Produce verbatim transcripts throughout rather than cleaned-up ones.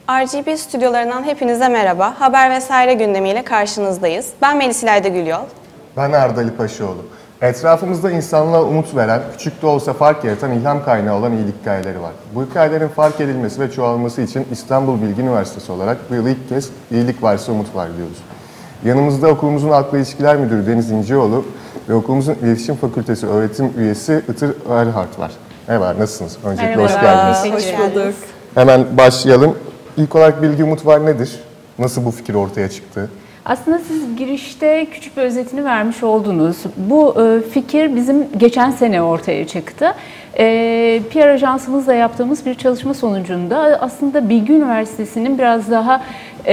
R G B stüdyolarından hepinize merhaba. Haber vesaire gündemiyle karşınızdayız. Ben Melis İlayda Gülyol. Ben Arda Ali Paşaoğlu. Etrafımızda insanlığa umut veren, küçük de olsa fark yaratan ilham kaynağı olan iyilik hikayeleri var. Bu hikayelerin fark edilmesi ve çoğalması için İstanbul Bilgi Üniversitesi olarak bu yıl ilk kez iyilik varsa umut var diyoruz. Yanımızda okulumuzun Halkla İlişkiler Müdürü Deniz İnceoğlu ve okulumuzun İletişim Fakültesi öğretim üyesi Itır Erhart var. Merhaba, nasılsınız? Öncelikle Merhaba, hoş geldiniz. hoş bulduk. Hemen başlayalım. İlk olarak Bilgi Umut var nedir? Nasıl bu fikir ortaya çıktı? Aslında siz girişte küçük bir özetini vermiş oldunuz. Bu e, fikir bizim geçen sene ortaya çıktı. E, P R ajansımızla yaptığımız bir çalışma sonucunda aslında Bilgi Üniversitesi'nin biraz daha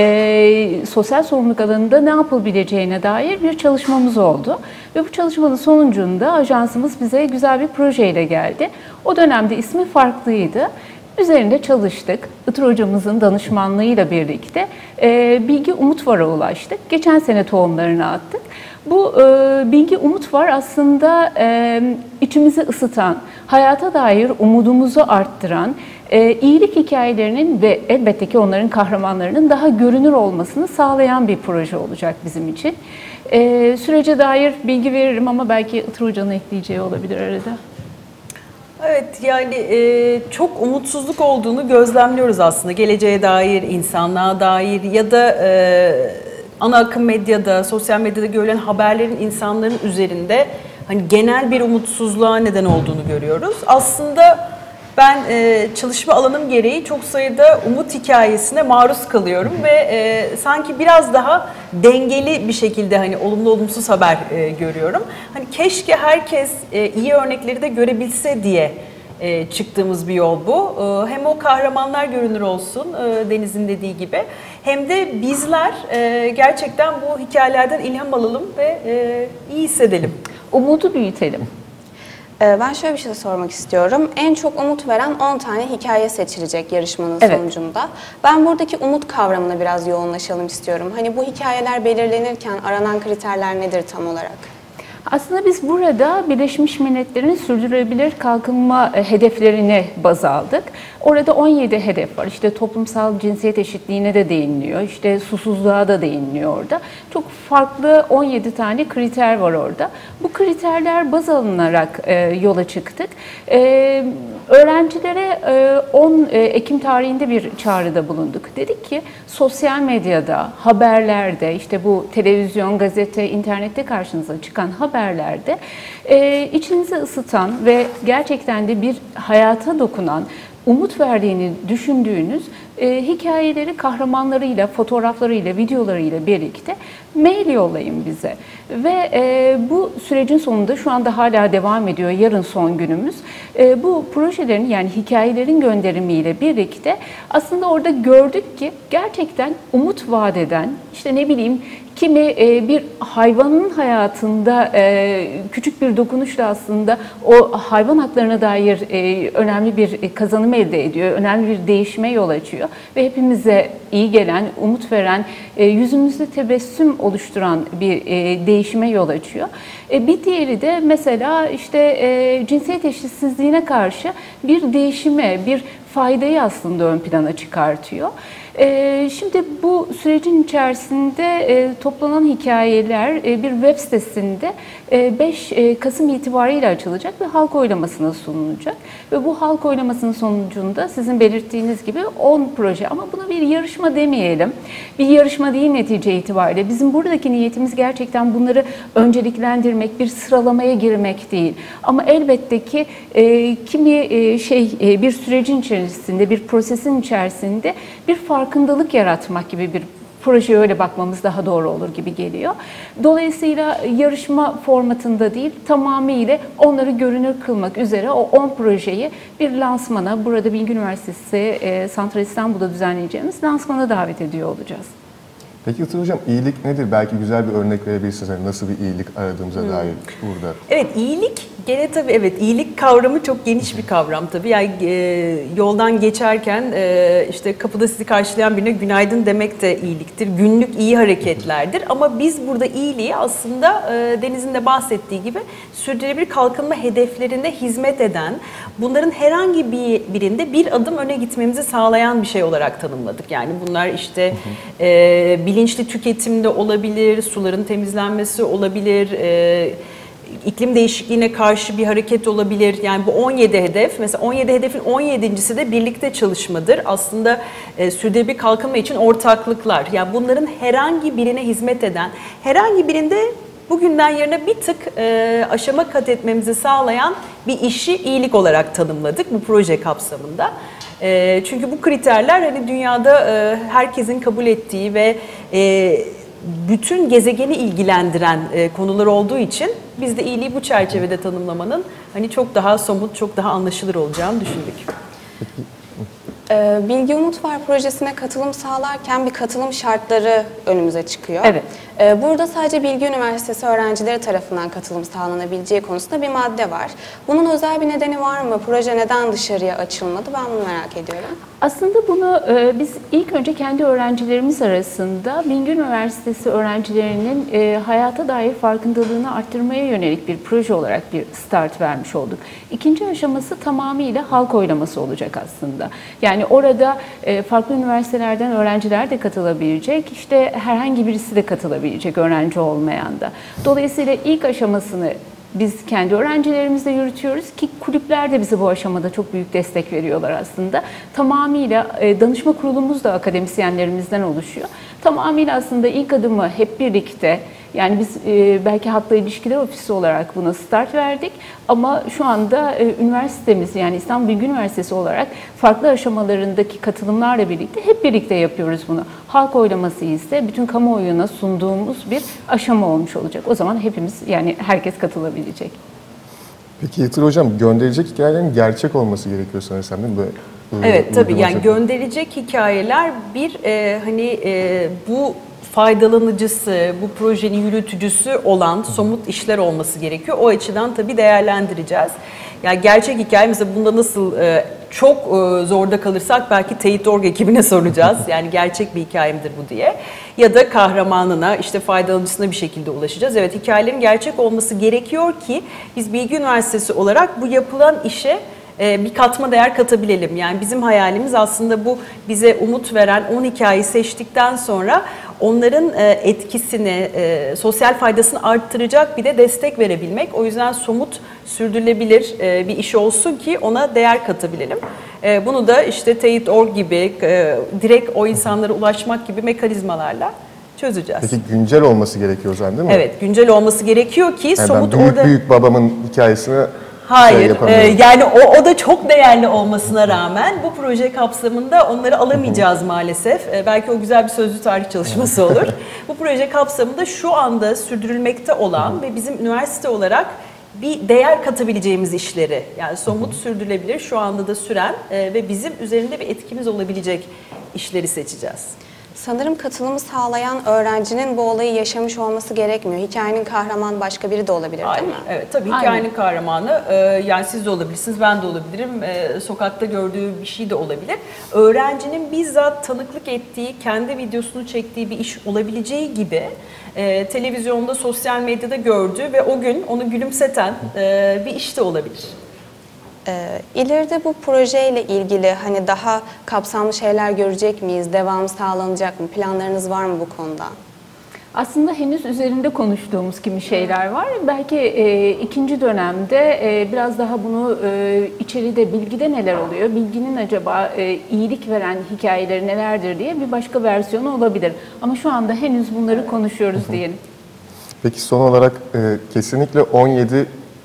e, sosyal sorumluluk alanında ne yapılabileceğine dair bir çalışmamız oldu. Ve bu çalışmanın sonucunda ajansımız bize güzel bir projeyle geldi. O dönemde ismi farklıydı. Üzerinde çalıştık. Itır hocamızın danışmanlığıyla birlikte e, Bilgi Umut Var'a ulaştık. Geçen sene tohumlarını attık. Bu e, Bilgi Umut Var aslında e, içimizi ısıtan, hayata dair umudumuzu arttıran, e, iyilik hikayelerinin ve elbette ki onların kahramanlarının daha görünür olmasını sağlayan bir proje olacak bizim için. E, sürece dair bilgi veririm ama belki Itır hocanın ekleyeceği olabilir arada. Evet, yani e, çok umutsuzluk olduğunu gözlemliyoruz aslında. Geleceğe dair, insanlığa dair ya da e, ana akım medyada, sosyal medyada görülen haberlerin insanların üzerinde hani genel bir umutsuzluğa neden olduğunu görüyoruz. Aslında ben e, çalışma alanım gereği çok sayıda umut hikayesine maruz kalıyorum ve e, sanki biraz daha dengeli bir şekilde hani olumlu olumsuz haber e, görüyorum. Hani keşke herkes e, iyi örnekleri de görebilse diye e, çıktığımız bir yol bu. E, hem o kahramanlar görünür olsun e, Deniz'in dediği gibi, hem de bizler e, gerçekten bu hikayelerden ilham alalım ve e, iyi hissedelim. Umudu büyütelim. Ben şöyle bir şey sormak istiyorum. En çok umut veren on tane hikaye seçilecek yarışmanın evet. sonucunda. Ben buradaki umut kavramına biraz yoğunlaşalım istiyorum. Hani bu hikayeler belirlenirken aranan kriterler nedir tam olarak? Aslında biz burada Birleşmiş Milletler'in sürdürülebilir kalkınma hedeflerini baz aldık. Orada on yedi hedef var. İşte toplumsal cinsiyet eşitliğine de değiniliyor. İşte susuzluğa da değiniliyor orada. Çok farklı on yedi tane kriter var orada. Bu kriterler baz alınarak e, yola çıktık. E, öğrencilere e, on Ekim tarihinde bir çağrıda bulunduk. Dedik ki sosyal medyada, haberlerde, işte bu televizyon, gazete, internette karşınıza çıkan haberlerde haberlerde e, içinizi ısıtan ve gerçekten de bir hayata dokunan, umut verdiğini düşündüğünüz e, hikayeleri kahramanlarıyla, fotoğraflarıyla, videolarıyla birlikte mail yollayın bize. Ve e, bu sürecin sonunda şu anda hala devam ediyor, yarın son günümüz. E, bu projelerin yani hikayelerin gönderimiyle birlikte aslında orada gördük ki gerçekten umut vaat eden, işte ne bileyim, kimi bir hayvanın hayatında küçük bir dokunuşla aslında o hayvan haklarına dair önemli bir kazanım elde ediyor, önemli bir değişime yol açıyor ve hepimize iyi gelen, umut veren, yüzümüzde tebessüm oluşturan bir değişime yol açıyor. Bir diğeri de mesela işte cinsiyet eşitsizliğine karşı bir değişime, bir faydayı aslında ön plana çıkartıyor. Şimdi bu sürecin içerisinde toplanan hikayeler bir web sitesinde beş Kasım itibariyle açılacak ve halk oylamasına sunulacak. Ve bu halk oylamasının sonucunda sizin belirttiğiniz gibi on proje, ama buna bir yarışma demeyelim. Bir yarışma değil netice itibariyle. Bizim buradaki niyetimiz gerçekten bunları önceliklendirmek, bir sıralamaya girmek değil. Ama elbette ki kimi şey bir sürecin içerisinde, bir prosesin içerisinde bir farkındalık yaratmak gibi bir projeye öyle bakmamız daha doğru olur gibi geliyor. Dolayısıyla yarışma formatında değil, tamamıyla onları görünür kılmak üzere o on projeyi bir lansmana, burada Bilgi Üniversitesi e, Santral İstanbul'da düzenleyeceğimiz lansmana davet ediyor olacağız. Peki Yatır Hocam, iyilik nedir? Belki güzel bir örnek verebilirsiniz. Yani nasıl bir iyilik aradığımıza hmm. dair burada. Evet, iyilik gene tabii evet iyilik kavramı çok geniş bir kavram tabii. Yani e, yoldan geçerken e, işte kapıda sizi karşılayan birine günaydın demek de iyiliktir. Günlük iyi hareketlerdir. Ama biz burada iyiliği aslında e, Deniz'in de bahsettiği gibi sürdürülebilir kalkınma hedeflerine hizmet eden, bunların herhangi bir birinde bir adım öne gitmemizi sağlayan bir şey olarak tanımladık. Yani bunlar işte e, bilinçli tüketimde olabilir, suların temizlenmesi olabilir, e, iklim değişikliğine karşı bir hareket olabilir. Yani bu on yedi hedef, mesela on yedi hedefin on yedincisi de birlikte çalışmadır. Aslında e, sürdürülebilir kalkınma için ortaklıklar. Yani bunların herhangi birine hizmet eden, herhangi birinde bugünden yarına bir tık e, aşama kat etmemizi sağlayan bir işi iyilik olarak tanımladık bu proje kapsamında. E, çünkü bu kriterler hani dünyada e, herkesin kabul ettiği ve e, bütün gezegeni ilgilendiren e, konular olduğu için biz de iyiliği bu çerçevede tanımlamanın hani çok daha somut, çok daha anlaşılır olacağını düşündük. Ee, Bilgi Umut Var projesine katılım sağlarken bir katılım şartları önümüze çıkıyor. Evet. Ee, burada sadece Bilgi Üniversitesi öğrencileri tarafından katılım sağlanabileceği konusunda bir madde var. Bunun özel bir nedeni var mı? Proje neden dışarıya açılmadı? Ben bunu merak ediyorum. Aslında bunu e, biz ilk önce kendi öğrencilerimiz arasında Bilgi Üniversitesi öğrencilerinin e, hayata dair farkındalığını arttırmaya yönelik bir proje olarak bir start vermiş olduk. İkinci aşaması tamamıyla halk oylaması olacak aslında. Yani orada e, farklı üniversitelerden öğrenciler de katılabilecek, işte herhangi birisi de katılabilecek, öğrenci olmayan da. Dolayısıyla ilk aşamasını biz kendi öğrencilerimizle yürütüyoruz ki kulüpler de bize bu aşamada çok büyük destek veriyorlar aslında. Tamamıyla e, danışma kurulumuz da akademisyenlerimizden oluşuyor. Tamamıyla aslında ilk adımı hep birlikte, yani biz e, belki halkla ilişkiler ofisi olarak buna start verdik ama şu anda e, üniversitemiz, yani İstanbul Bilgi Üniversitesi olarak farklı aşamalarındaki katılımlarla birlikte hep birlikte yapıyoruz bunu. Halk oylaması ise bütün kamuoyuna sunduğumuz bir aşama olmuş olacak. O zaman hepimiz, yani herkes katılabilecek. Peki Yatır Hocam, gönderilecek hikayelerin gerçek olması gerekiyor sanırsam değil mi? Böyle, evet tabii, yani çok... gönderilecek hikayeler bir e, hani e, bu faydalanıcısı, bu projenin yürütücüsü olan somut işler olması gerekiyor. O açıdan tabii değerlendireceğiz. Yani gerçek hikaye mesela bunda nasıl e, çok e, zorda kalırsak belki Teyit nokta org ekibine soracağız. Yani gerçek bir hikaye midir bu diye. Ya da kahramanına, işte faydalanıcısına bir şekilde ulaşacağız. Evet, hikayelerin gerçek olması gerekiyor ki biz Bilgi Üniversitesi olarak bu yapılan işe bir katma değer katabilelim. Yani bizim hayalimiz aslında bu, bize umut veren on hikayeyi seçtikten sonra onların etkisini, sosyal faydasını arttıracak bir de destek verebilmek. O yüzden somut, sürdürülebilir bir iş olsun ki ona değer katabilelim. Bunu da işte Teyit nokta org gibi, direkt o insanlara ulaşmak gibi mekanizmalarla çözeceğiz. Peki güncel olması gerekiyor o zaman değil mi? Evet, güncel olması gerekiyor ki yani somut ben büyük orada... büyük babamın hikayesini... Hayır, şey e, yani o, o da çok değerli olmasına rağmen bu proje kapsamında onları alamayacağız maalesef. E, belki o güzel bir sözlü tarih çalışması olur. Bu proje kapsamında şu anda sürdürülmekte olan ve bizim üniversite olarak bir değer katabileceğimiz işleri, yani somut, sürdürülebilir, şu anda da süren e, ve bizim üzerinde bir etkimiz olabilecek işleri seçeceğiz. Sanırım katılımı sağlayan öğrencinin bu olayı yaşamış olması gerekmiyor. Hikayenin kahramanı başka biri de olabilir, Aynen, değil mi? Evet, tabii hikayenin Aynen. kahramanı, e, yani siz de olabilirsiniz, ben de olabilirim, e, sokakta gördüğü bir şey de olabilir. Öğrencinin bizzat tanıklık ettiği, kendi videosunu çektiği bir iş olabileceği gibi e, televizyonda, sosyal medyada gördüğü ve o gün onu gülümseten e, bir iş de olabilir. Ee, ileride bu projeyle ilgili hani daha kapsamlı şeyler görecek miyiz? Devamı sağlanacak mı? Planlarınız var mı bu konuda? Aslında henüz üzerinde konuştuğumuz kimi şeyler var. Belki e, ikinci dönemde e, biraz daha bunu e, içeride, bilgide neler oluyor, bilginin acaba e, iyilik veren hikayeleri nelerdir diye bir başka versiyonu olabilir. Ama şu anda henüz bunları konuşuyoruz diyelim. Peki son olarak e, kesinlikle on yedi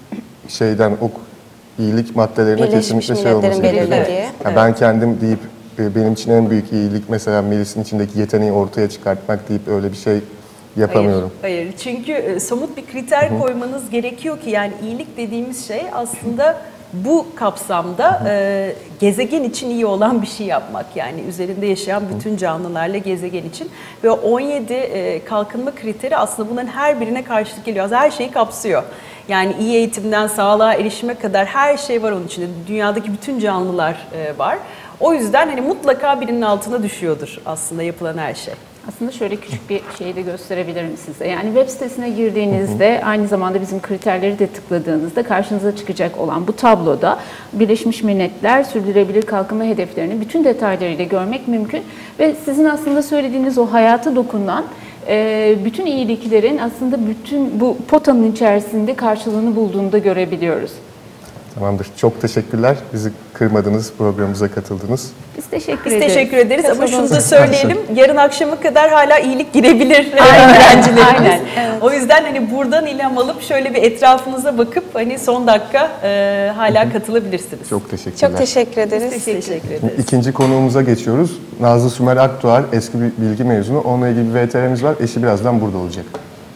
şeyden ok iyilik maddelerine Birleşmiş kesinlikle şey olması gerekiyor. Evet. Yani Evet. ben kendim deyip benim için en büyük iyilik mesela Melis'in içindeki yeteneği ortaya çıkartmak deyip öyle bir şey yapamıyorum. Hayır, hayır. Çünkü somut bir kriter Hı-hı. koymanız gerekiyor ki, yani iyilik dediğimiz şey aslında bu kapsamda e, gezegen için iyi olan bir şey yapmak, yani üzerinde yaşayan bütün canlılarla gezegen için ve on yedi e, kalkınma kriteri aslında bunların her birine karşılık geliyor. Her şeyi kapsıyor. Yani iyi eğitimden sağlığa erişime kadar her şey var onun içinde. Dünyadaki bütün canlılar e, var. O yüzden hani mutlaka birinin altına düşüyordur aslında yapılan her şey. Aslında şöyle küçük bir şeyi de gösterebilirim size. Yani web sitesine girdiğinizde, aynı zamanda bizim kriterleri de tıkladığınızda karşınıza çıkacak olan bu tabloda Birleşmiş Milletler Sürdürülebilir Kalkınma Hedeflerini bütün detaylarıyla görmek mümkün. Ve sizin aslında söylediğiniz o hayata dokunan bütün iyiliklerin aslında bütün bu potanın içerisinde karşılığını bulduğunu da görebiliyoruz. Tamamdır. Çok teşekkürler. Bizi kırmadınız, programımıza katıldınız. Biz teşekkür Biz ederiz. teşekkür ederiz ama şunu da olsun. söyleyelim. Yarın akşama kadar hala iyilik girebilir Aynen, öğrencilerimiz. aynen, evet. O yüzden hani buradan ilham alıp şöyle bir etrafınıza bakıp hani son dakika e, hala katılabilirsiniz. Çok teşekkürler. Çok teşekkür ederiz. Biz teşekkür ederiz. İkinci konuğumuza geçiyoruz. Nazlı Sümer Aktuğar, eski bir bilgi mezunu. Onunla ilgili bir V T R'miz var. Eşi birazdan burada olacak.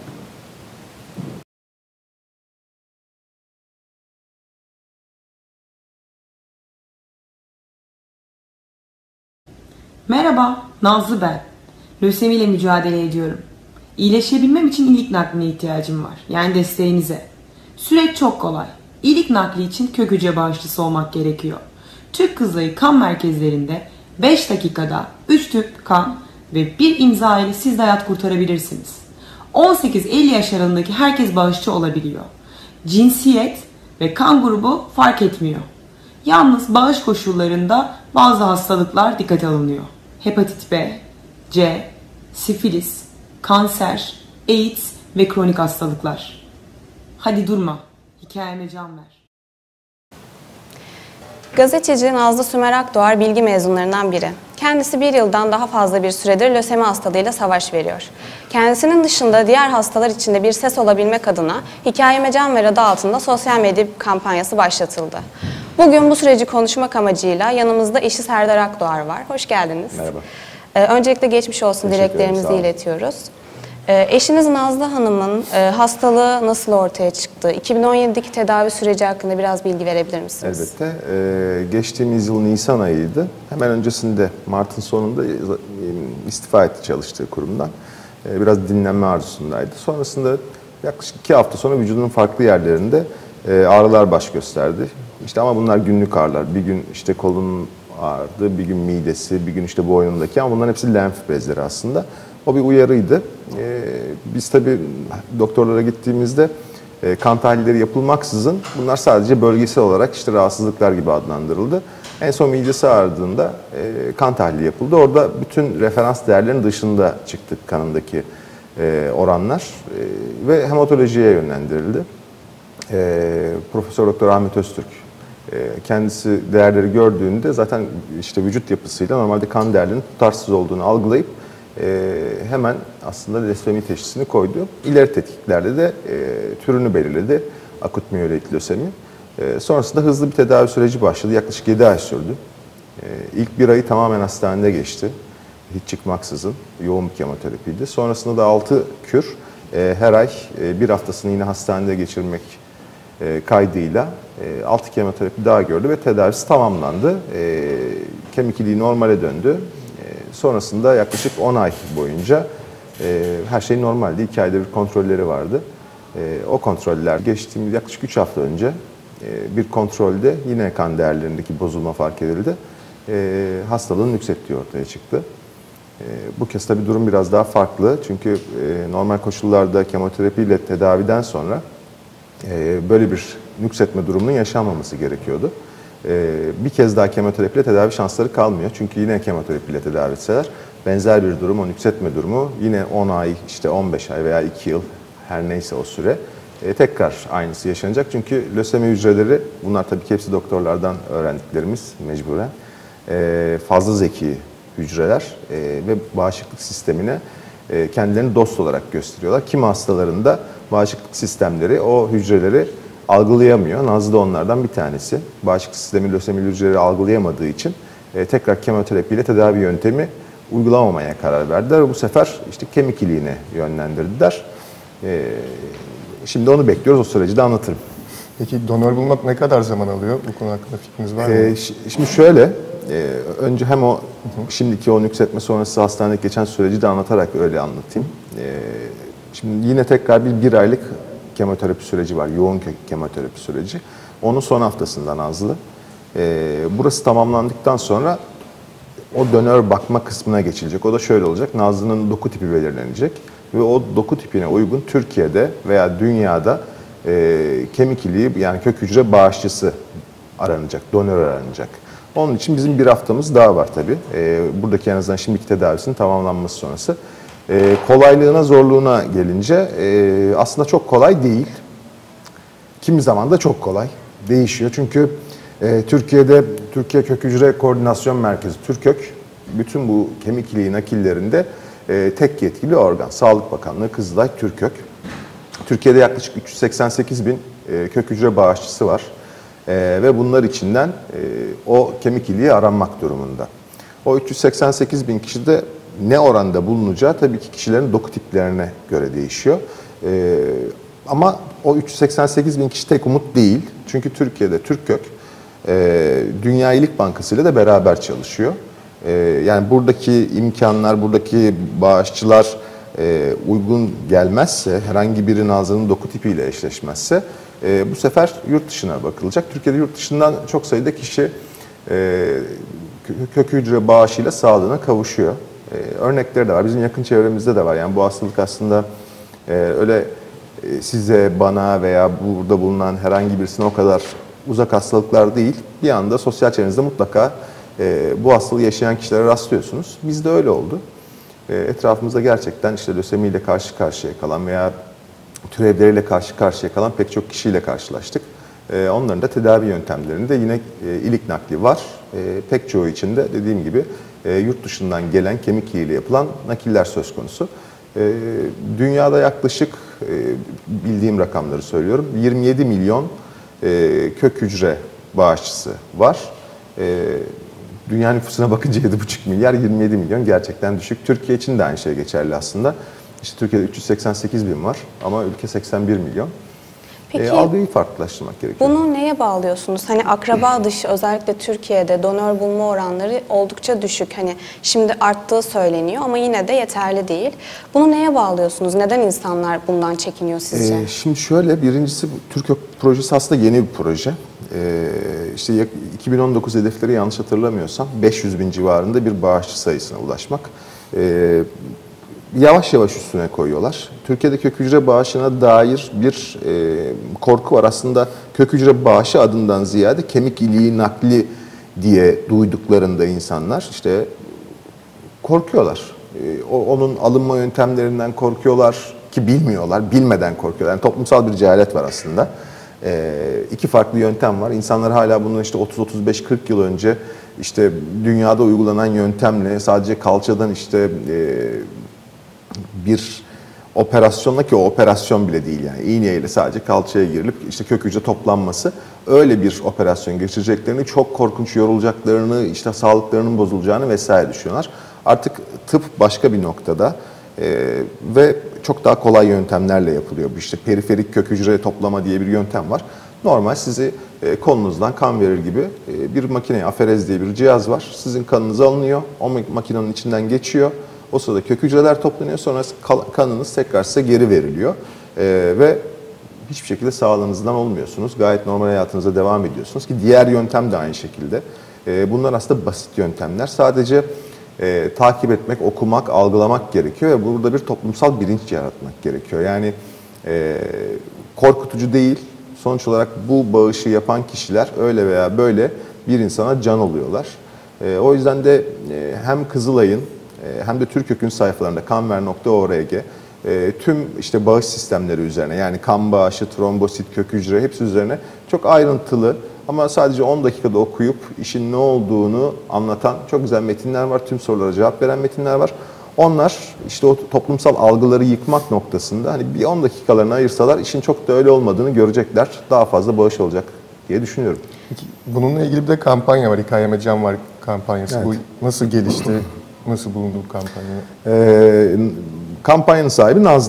Merhaba, Nazlı ben. Lösemi ile mücadele ediyorum. İyileşebilmem için iyilik nakline ihtiyacım var. Yani desteğinize. Süreç çok kolay. İyilik nakli için kök hücre bağışçısı olmak gerekiyor. Türk Kızılayı kan merkezlerinde beş dakikada üç tüp kan ve bir imza ile siz de hayat kurtarabilirsiniz. on sekiz elli yaş aralığındaki herkes bağışçı olabiliyor. Cinsiyet ve kan grubu fark etmiyor. Yalnız bağış koşullarında bazı hastalıklar dikkate alınıyor. Hepatit B, C, sifilis, kanser, AIDS ve kronik hastalıklar. Hadi durma, hikayeme can ver. Gazeteci Nazlı Sümer Akdoğar bilgi mezunlarından biri. Kendisi bir yıldan daha fazla bir süredir lösemi hastalığıyla savaş veriyor. Kendisinin dışında diğer hastalar için de bir ses olabilmek adına Hikayeme Can Ver adı altında sosyal medya kampanyası başlatıldı. Bugün bu süreci konuşmak amacıyla yanımızda eşi Serdar Akdoğar var. Hoş geldiniz. Merhaba. Ee, öncelikle geçmiş olsun Teşekkür ederim, dileklerimizi sağ olun. iletiyoruz. Ee, eşiniz Nazlı Hanım'ın e, hastalığı nasıl ortaya çıktı? iki bin on yedideki tedavi süreci hakkında biraz bilgi verebilir misiniz? Elbette. Ee, geçtiğimiz yıl Nisan ayıydı. Hemen öncesinde Mart'ın sonunda istifa etti çalıştığı kurumdan. Ee, biraz dinlenme arzusundaydı. Sonrasında yaklaşık iki hafta sonra vücudunun farklı yerlerinde e, ağrılar baş gösterdi. İşte ama bunlar günlük ağrılar. Bir gün işte kolunun ağrıdı, bir gün midesi, bir gün işte boynundaki, ama bunların hepsi lenf bezleri aslında. O bir uyarıydı. Ee, biz tabii doktorlara gittiğimizde e, kan tahlilleri yapılmaksızın bunlar sadece bölgesel olarak işte rahatsızlıklar gibi adlandırıldı. En son midesi ağrıdığında e, kan tahlili yapıldı. Orada bütün referans değerlerin dışında çıktı kanındaki e, oranlar e, ve hematolojiye yönlendirildi. E, Profesör Doktor Ahmet Öztürk e, kendisi değerleri gördüğünde zaten işte vücut yapısıyla normalde kan değerlerinin tutarsız olduğunu algılayıp e, hemen aslında lösemi teşhisini koydu. İleri tetkiklerde de e, türünü belirledi. Akut miyeloid lösemi. E, sonrasında hızlı bir tedavi süreci başladı. Yaklaşık yedi ay sürdü. E, ilk bir ayı tamamen hastanede geçti. Hiç çıkmaksızın. Yoğun bir kemoterapiydi. Sonrasında da altı kür. E, her ay e, bir haftasını yine hastanede geçirmek e, kaydıyla e, altı kemoterapi daha gördü ve tedavisi tamamlandı. E, kemik iliği normale döndü. E, sonrasında yaklaşık on ay boyunca e, her şey normaldi. iki ayda bir kontrolleri vardı. E, o kontroller geçtiğimiz yaklaşık üç hafta önce e, bir kontrolde yine kan değerlerindeki bozulma fark edildi. E, hastalığın nüksettiği ortaya çıktı. E, bu kez tabii durum biraz daha farklı. Çünkü e, normal koşullarda kemoterapiyle tedaviden sonra e, böyle bir nüksetme durumunun yaşanmaması gerekiyordu. E, bir kez daha kemoterapiyle tedavi şansları kalmıyor. Çünkü yine kemoterapiyle tedavi etseler benzer bir durum, o nüksetme durumu yine on ay, işte on beş ay veya iki yıl her neyse o süre e, tekrar aynısı yaşanacak. Çünkü lösemi hücreleri, bunlar tabii ki hepsi doktorlardan öğrendiklerimiz mecburen, e, fazla zeki hücreler e, ve bağışıklık sistemine e, kendilerini dost olarak gösteriyorlar. Kimi hastalarında bağışıklık sistemleri o hücreleri algılayamıyor. Nazlı da onlardan bir tanesi. Bağışıklık sistemi lösemi hücreleri algılayamadığı için e, tekrar kemoterapiyle tedavi yöntemi uygulamamaya karar verdiler. Bu sefer işte kemik iliğine yönlendirdiler. E, şimdi onu bekliyoruz. O süreci de anlatırım. Peki donör bulmak ne kadar zaman alıyor? Bu konu hakkında fikriniz var mı? Ee, şimdi şöyle, e, önce hem o şimdiki o nüksetme sonrası hastanedeki geçen süreci de anlatarak öyle anlatayım. E, şimdi yine tekrar bir bir aylık kemoterapi süreci var, yoğun kemoterapi süreci. Onun son haftasında Nazlı. E, burası tamamlandıktan sonra o donör bakma kısmına geçilecek. O da şöyle olacak, Nazlı'nın doku tipi belirlenecek ve o doku tipine uygun Türkiye'de veya dünyada e, kemik iliği yani kök hücre bağışçısı aranacak, donör aranacak. Onun için bizim bir haftamız daha var tabii. E, buradaki en azından şimdiki tedavisinin tamamlanması sonrası. E, kolaylığına, zorluğuna gelince e, aslında çok kolay değil. Kimi zaman da çok kolay. Değişiyor çünkü e, Türkiye'de Türkiye Kök Hücre Koordinasyon Merkezi, TÜRKÖK, bütün bu kemik iliği nakillerinde e, tek yetkili organ. Sağlık Bakanlığı, Kızılay, TÜRKÖK. Türkiye'de yaklaşık üç yüz seksen sekiz bin e, kök hücre bağışçısı var. E, ve bunlar içinden e, o kemik iliği aranmak durumunda. O üç yüz seksen sekiz bin kişide ne oranda bulunacağı tabii ki kişilerin doku tiplerine göre değişiyor. E, ama o üç yüz seksen sekiz bin kişi tek umut değil. Çünkü Türkiye'de TÜRKÖK e, Dünya İyilik Bankası ile de beraber çalışıyor. E, yani buradaki imkanlar, buradaki bağışçılar e, uygun gelmezse, herhangi biri Nazlı'nın doku tipiyle eşleşmezse e, bu sefer yurt dışına bakılacak. Türkiye'de yurt dışından çok sayıda kişi e, kök hücre bağışıyla sağlığına kavuşuyor. E, örnekleri de var. Bizim yakın çevremizde de var. Yani bu hastalık aslında e, öyle e, size, bana veya burada bulunan herhangi birisine o kadar uzak hastalıklar değil. Bir anda sosyal çevrenizde mutlaka e, bu hastalığı yaşayan kişilere rastlıyorsunuz. Bizde öyle oldu. E, etrafımızda gerçekten işte lösemiyle karşı karşıya kalan veya türevleriyle karşı karşıya kalan pek çok kişiyle karşılaştık. E, onların da tedavi yöntemlerinde yine e, ilik nakli var. E, pek çoğu için de dediğim gibi e, yurt dışından gelen kemik iliğiyle yapılan nakiller söz konusu. E, dünyada yaklaşık e, bildiğim rakamları söylüyorum. yirmi yedi milyon e, kök hücre bağışçısı var. E, dünya nüfusuna bakınca yedi buçuk milyar, yirmi yedi milyon gerçekten düşük. Türkiye için de aynı şey geçerli aslında. İşte Türkiye'de üç yüz seksen sekiz bin var ama ülke seksen bir milyon. Peki, e, algıyı farklılaştırmak gerekiyor. Bunu neye bağlıyorsunuz? Hani akraba dışı özellikle Türkiye'de donör bulma oranları oldukça düşük. Hani şimdi arttığı söyleniyor ama yine de yeterli değil. Bunu neye bağlıyorsunuz? Neden insanlar bundan çekiniyor sizce? E, şimdi şöyle, birincisi TÜRKÖK projesi aslında yeni bir proje. E, işte iki bin on dokuz hedefleri yanlış hatırlamıyorsam beş yüz bin civarında bir bağışçı sayısına ulaşmak. E, Yavaş yavaş üstüne koyuyorlar. Türkiye'de kök hücre bağışına dair bir e, korku var. Aslında kök hücre bağışı adından ziyade kemik iliği nakli diye duyduklarında insanlar işte korkuyorlar. E, o, onun alınma yöntemlerinden korkuyorlar ki bilmiyorlar, bilmeden korkuyorlar. Yani toplumsal bir cehalet var aslında. E, iki farklı yöntem var. İnsanlar hala bunun işte otuz otuz beş kırk yıl önce işte dünyada uygulanan yöntemle sadece kalçadan işte e, bir operasyonla, ki o operasyon bile değil yani iğneyle sadece kalçaya girilip işte kök hücre toplanması, öyle bir operasyon geçireceklerini, çok korkunç yorulacaklarını, işte sağlıklarının bozulacağını vesaire düşünüyorlar. Artık tıp başka bir noktada e, ve çok daha kolay yöntemlerle yapılıyor. İşte periferik kök hücre toplama diye bir yöntem var. Normal sizi e, kolunuzdan kan verir gibi e, bir makineye, aferez diye bir cihaz var. Sizin kanınız alınıyor, o makinenin içinden geçiyor. O sırada kök hücreler toplanıyor, sonra kanınız tekrar size geri veriliyor ee, ve hiçbir şekilde sağlığınızdan olmuyorsunuz. Gayet normal hayatınıza devam ediyorsunuz ki diğer yöntem de aynı şekilde. Ee, bunlar aslında basit yöntemler. Sadece e, takip etmek, okumak, algılamak gerekiyor ve burada bir toplumsal bilinç yaratmak gerekiyor. Yani e, korkutucu değil. Sonuç olarak bu bağışı yapan kişiler öyle veya böyle bir insana can oluyorlar. E, o yüzden de e, hem Kızılay'ın hem de TÜRKÖK'ün sayfalarında kanver nokta org e, tüm işte bağış sistemleri üzerine, yani kan bağışı, trombosit, kök hücre hepsi üzerine çok ayrıntılı ama sadece on dakikada okuyup işin ne olduğunu anlatan çok güzel metinler var. Tüm sorulara cevap veren metinler var. Onlar işte o toplumsal algıları yıkmak noktasında hani bir on dakikalarını ayırsalar işin çok da öyle olmadığını görecekler. Daha fazla bağış olacak diye düşünüyorum. Peki, bununla ilgili bir de kampanya var. Hikayeme Can Var kampanyası. Evet. Bu nasıl gelişti? Nasıl bulundu bu kampanya? Ee, kampanyanın sahibi Nazlı.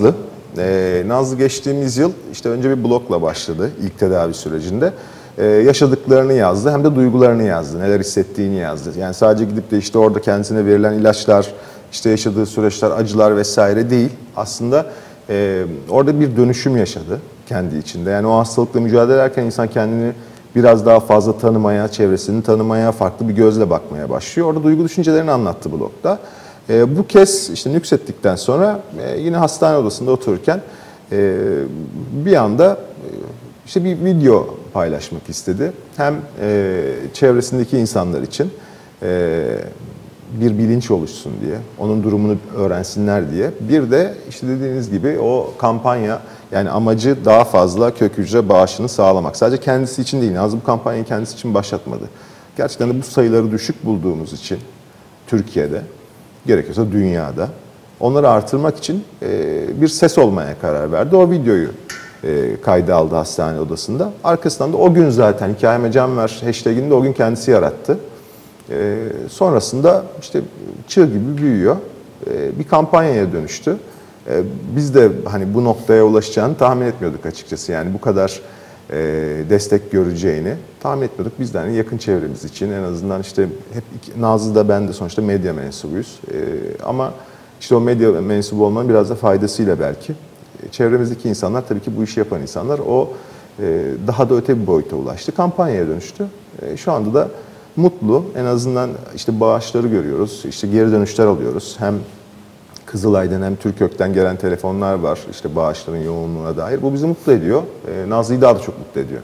Ee, Nazlı geçtiğimiz yıl işte önce bir blogla başladı ilk tedavi sürecinde. Ee, yaşadıklarını yazdı hem de duygularını yazdı, neler hissettiğini yazdı. Yani sadece gidip de işte orada kendisine verilen ilaçlar, işte yaşadığı süreçler, acılar vesaire değil. Aslında e, orada bir dönüşüm yaşadı kendi içinde. Yani o hastalıkla mücadele ederken insan kendini biraz daha fazla tanımaya, çevresini tanımaya, farklı bir gözle bakmaya başlıyor. Orada duygu düşüncelerini anlattı blogda. E, bu kez işte nüksettikten sonra e, yine hastane odasında otururken e, bir anda e, işte bir video paylaşmak istedi. Hem e, çevresindeki insanlar için e, bir bilinç oluşsun diye, onun durumunu öğrensinler diye. Bir de işte dediğiniz gibi o kampanya, yani amacı daha fazla kök hücre bağışını sağlamak. Sadece kendisi için değil, Nazlı bu kampanyayı kendisi için başlatmadı. Gerçekten de bu sayıları düşük bulduğumuz için Türkiye'de, gerekiyorsa dünyada, onları artırmak için bir ses olmaya karar verdi. O videoyu kayda aldı hastane odasında. Arkasından da o gün zaten Hikayeme Can Ver hashtagini de o gün kendisi yarattı. Sonrasında işte çığ gibi büyüyor. Bir kampanyaya dönüştü. Biz de hani bu noktaya ulaşacağını tahmin etmiyorduk açıkçası. Yani bu kadar destek göreceğini tahmin etmiyorduk. Biz de hani yakın çevremiz için en azından işte hep iki, Nazlı da ben de sonuçta medya mensubuyuz. Ama işte o medya mensubu olmanın biraz da faydasıyla belki. Çevremizdeki insanlar, tabii ki bu işi yapan insanlar, o daha da öte bir boyuta ulaştı. Kampanyaya dönüştü. Şu anda da mutlu. En azından işte bağışları görüyoruz. İşte geri dönüşler alıyoruz. Hem Kızılay'dan hem Türkök'ten gelen telefonlar var. İşte bağışların yoğunluğuna dair. Bu bizi mutlu ediyor. Ee, Nazlı'yı daha da çok mutlu ediyor.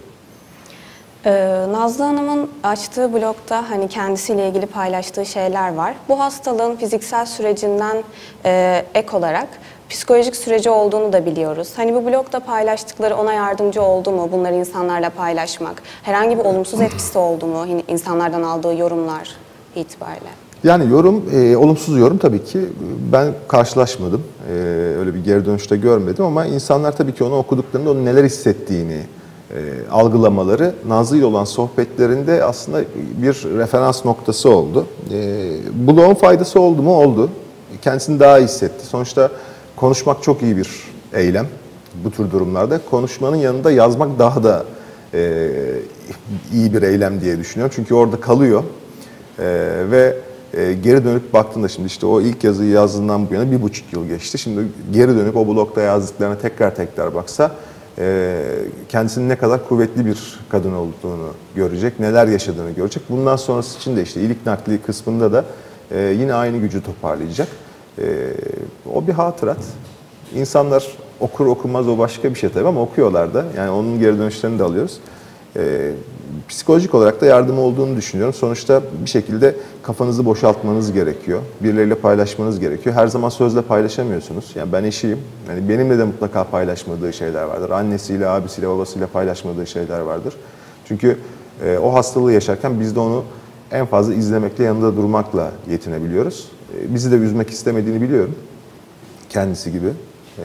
Ee, Nazlı Hanım'ın açtığı blogda hani kendisiyle ilgili paylaştığı şeyler var. Bu hastalığın fiziksel sürecinden e, ek olarak psikolojik süreci olduğunu da biliyoruz. Hani bu blogda paylaştıkları ona yardımcı oldu mu? Bunları insanlarla paylaşmak. Herhangi bir olumsuz etkisi oldu mu? Hani insanlardan aldığı yorumlar itibariyle. Yani yorum, e, olumsuz yorum tabii ki ben karşılaşmadım. E, öyle bir geri dönüşte görmedim ama insanlar tabii ki onu okuduklarında onun neler hissettiğini e, algılamaları Nazlı ile olan sohbetlerinde aslında bir referans noktası oldu. E, bloğun faydası oldu mu? Oldu. Kendisini daha iyi hissetti. Sonuçta konuşmak çok iyi bir eylem bu tür durumlarda. Konuşmanın yanında yazmak daha da e, iyi bir eylem diye düşünüyorum. Çünkü orada kalıyor e, ve e, geri dönüp baktığında şimdi işte o ilk yazıyı yazdığından bu yana bir buçuk yıl geçti. Şimdi geri dönüp o blogda yazdıklarına tekrar tekrar baksa e, kendisinin ne kadar kuvvetli bir kadın olduğunu görecek, neler yaşadığını görecek. Bundan sonrası için de işte iyilik nakli kısmında da e, yine aynı gücü toparlayacak. Ee, o bir hatırat. İnsanlar okur okumaz o başka bir şey tabii ama okuyorlar da. Yani onun geri dönüşlerini de alıyoruz. Ee, psikolojik olarak da yardım olduğunu düşünüyorum. Sonuçta bir şekilde kafanızı boşaltmanız gerekiyor. Birileriyle paylaşmanız gerekiyor. Her zaman sözle paylaşamıyorsunuz. Yani ben eşiyim. Yani benimle de mutlaka paylaşmadığı şeyler vardır. Annesiyle, abisiyle, babasıyla paylaşmadığı şeyler vardır. Çünkü e, o hastalığı yaşarken biz de onu en fazla izlemekle, yanında durmakla yetinebiliyoruz. Bizi de üzmek istemediğini biliyorum. Kendisi gibi. Ee,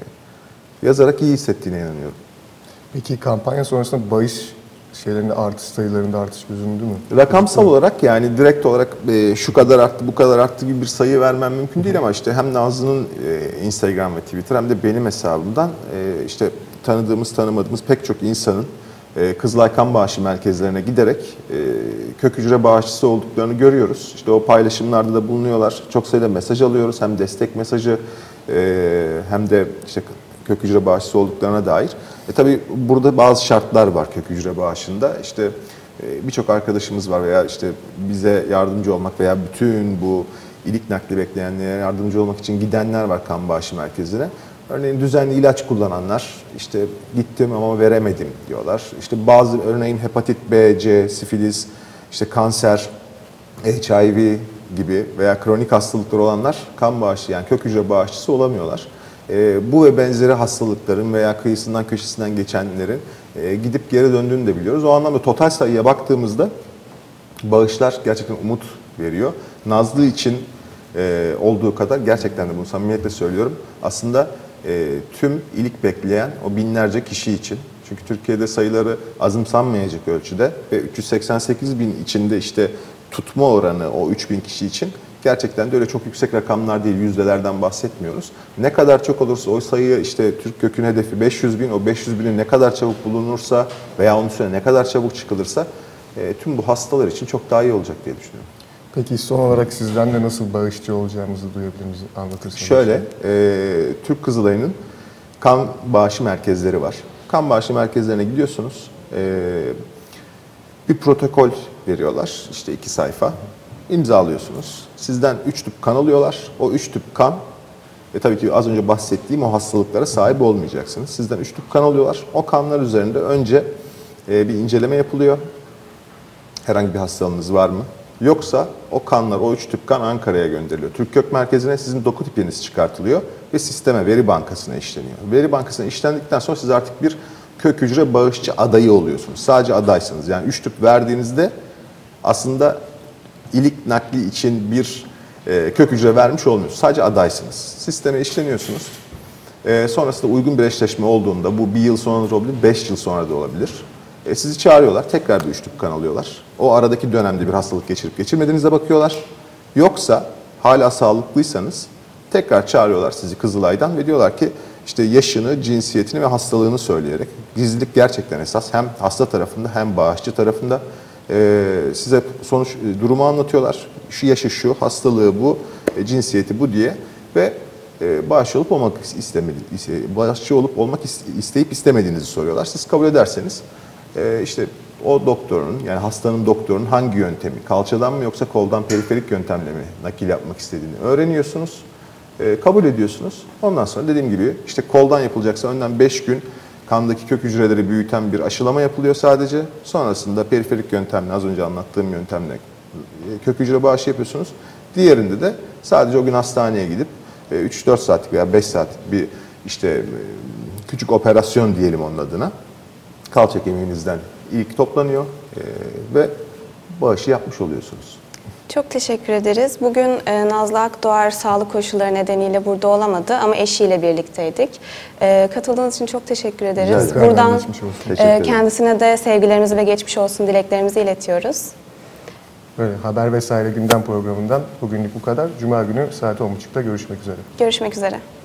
yazarak iyi hissettiğine inanıyorum. Peki kampanya sonrasında bağış şeylerinde artış, sayılarında artış gözündü mü? Rakamsal olarak yani direkt olarak e, şu kadar arttı, bu kadar arttı gibi bir sayı vermem mümkün değil ama işte hem Nazlı'nın e, Instagram ve Twitter hem de benim hesabımdan e, işte tanıdığımız, tanımadığımız pek çok insanın Kızılay Kan Bağışı merkezlerine giderek kök hücre bağışçısı olduklarını görüyoruz. İşte o paylaşımlarda da bulunuyorlar. Çok sayıda mesaj alıyoruz. Hem destek mesajı hem de işte kök hücre bağışçısı olduklarına dair. E tabii burada bazı şartlar var kök hücre bağışında. İşte birçok arkadaşımız var veya işte bize yardımcı olmak veya bütün bu ilik nakli bekleyenlere yardımcı olmak için gidenler var kan bağışı merkezine. Örneğin düzenli ilaç kullananlar, işte gittim ama veremedim diyorlar. İşte bazı örneğin hepatit B, C, sifilis, işte kanser, H I V gibi veya kronik hastalıkları olanlar kan bağışı yani kök hücre bağışçısı olamıyorlar. E, bu ve benzeri hastalıkların veya kıyısından köşesinden geçenlerin e, gidip geri döndüğünü de biliyoruz. O anlamda total sayıya baktığımızda bağışlar gerçekten umut veriyor. Nazlı için e, olduğu kadar gerçekten de bunu samimiyetle söylüyorum. Aslında E, tüm ilik bekleyen o binlerce kişi için. Çünkü Türkiye'de sayıları azımsanmayacak ölçüde ve üç yüz seksen sekiz bin içinde işte tutma oranı o üç bin kişi için gerçekten de öyle çok yüksek rakamlar değil, yüzdelerden bahsetmiyoruz. Ne kadar çok olursa o sayı işte Türk kökün hedefi beş yüz bin, o beş yüz binin ne kadar çabuk bulunursa veya onun üstüne ne kadar çabuk çıkılırsa e, tüm bu hastalar için çok daha iyi olacak diye düşünüyorum. Peki son olarak sizden de nasıl bağışçı olacağımızı duyabilir miyiz? Anlatırsanız. Şöyle, e, Türk Kızılayı'nın kan bağışı merkezleri var. Kan bağışı merkezlerine gidiyorsunuz, e, bir protokol veriyorlar, işte iki sayfa, imzalıyorsunuz. Sizden üç tüp kan alıyorlar, o üç tüp kan, ve tabii ki az önce bahsettiğim o hastalıklara sahip olmayacaksınız. Sizden üç tüp kan alıyorlar, o kanlar üzerinde önce e, bir inceleme yapılıyor. Herhangi bir hastalığınız var mı? Yoksa o kanlar, o üç tüp kan Ankara'ya gönderiliyor. Türk Kök Merkezi'ne sizin doku tipiniz çıkartılıyor ve sisteme, veri bankasına işleniyor. Veri bankasına işlendikten sonra siz artık bir kök hücre bağışçı adayı oluyorsunuz. Sadece adaysınız. Yani üç tüp verdiğinizde aslında ilik nakli için bir e, kök hücre vermiş olmuyorsunuz. Sadece adaysınız. Sisteme işleniyorsunuz. E, sonrasında uygun bir eşleşme olduğunda, bu bir yıl sonra da olabilir, beş yıl sonra da olabilir. E, sizi çağırıyorlar, tekrar bir üç tüp kan alıyorlar. O aradaki dönemde bir hastalık geçirip geçirmediğinize bakıyorlar. Yoksa hala sağlıklıysanız tekrar çağırıyorlar sizi Kızılay'dan ve diyorlar ki işte yaşını, cinsiyetini ve hastalığını söyleyerek, gizlilik gerçekten esas, hem hasta tarafında hem bağışçı tarafında e, size sonuç e, durumu anlatıyorlar. Şu yaşı şu, hastalığı bu, e, cinsiyeti bu diye ve e, bağışçı olup olmak istemedi, bağışçı olup olmak isteyip istemediğinizi soruyorlar. Siz kabul ederseniz e, işte o doktorun, yani hastanın doktorunun hangi yöntemi, kalçadan mı yoksa koldan periferik yöntemle mi nakil yapmak istediğini öğreniyorsunuz. E, kabul ediyorsunuz. Ondan sonra dediğim gibi işte koldan yapılacaksa önden beş gün kandaki kök hücreleri büyüten bir aşılama yapılıyor sadece. Sonrasında periferik yöntemle, az önce anlattığım yöntemle e, kök hücre bağışı yapıyorsunuz. Diğerinde de sadece o gün hastaneye gidip e, üç dört saatlik veya beş saatlik bir işte e, küçük operasyon diyelim onun adına. Kalça kemiğinizden ilk toplanıyor e, ve bağışı yapmış oluyorsunuz. Çok teşekkür ederiz. Bugün e, Nazlı Akdoğar sağlık koşulları nedeniyle burada olamadı ama eşiyle birlikteydik. E, katıldığınız için çok teşekkür ederiz. Rica ederim. Buradan Geçmiş olsun. Teşekkür e, ederim. kendisine de sevgilerimizi ve geçmiş olsun dileklerimizi iletiyoruz. Böyle Haber Vesaire Gündem programından bugünlük bu kadar. Cuma günü saat on buçukta görüşmek üzere. Görüşmek üzere.